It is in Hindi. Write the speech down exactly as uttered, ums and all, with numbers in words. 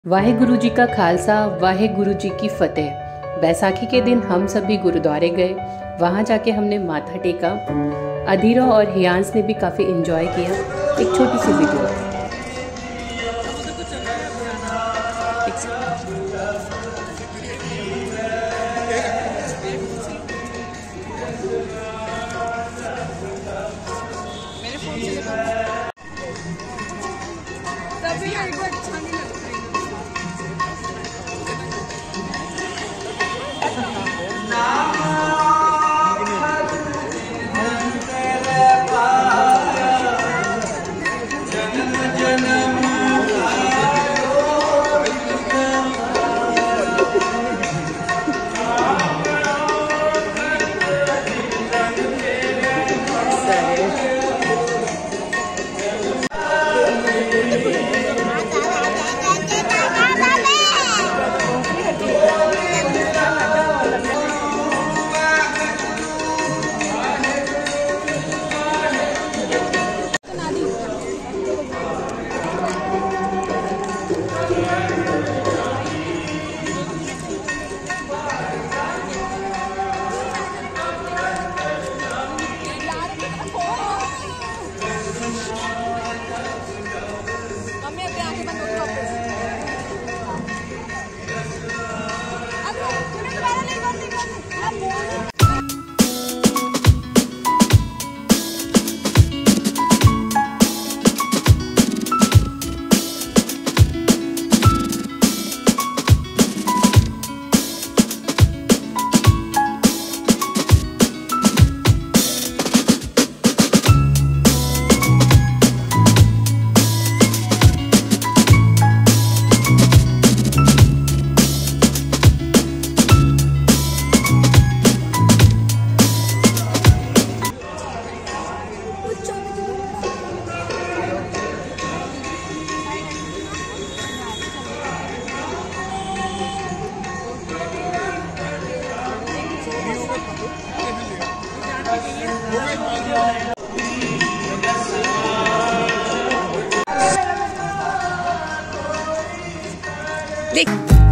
वाहेगुरु जी का खालसा, वाहेगुरु जी की फतेह। बैसाखी के दिन हम सभी गुरुद्वारे गए। वहाँ जाके हमने माथा टेका। अधीरा और हियांस ने भी काफ़ी इन्जॉय किया। एक छोटी सी वीडियो। देख